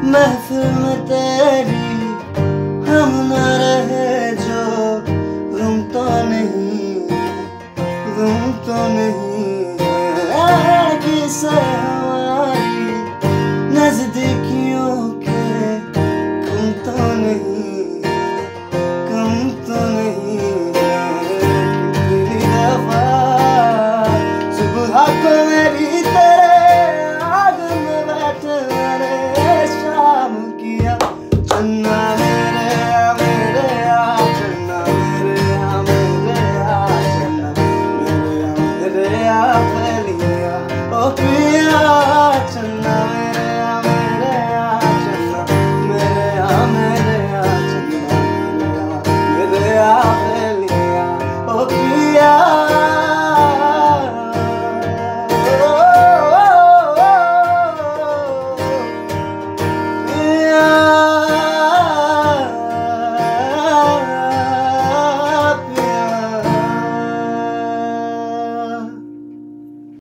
महफिल में तेरी हम न रहे जो गम तो नहीं, गम तो नहीं है किसे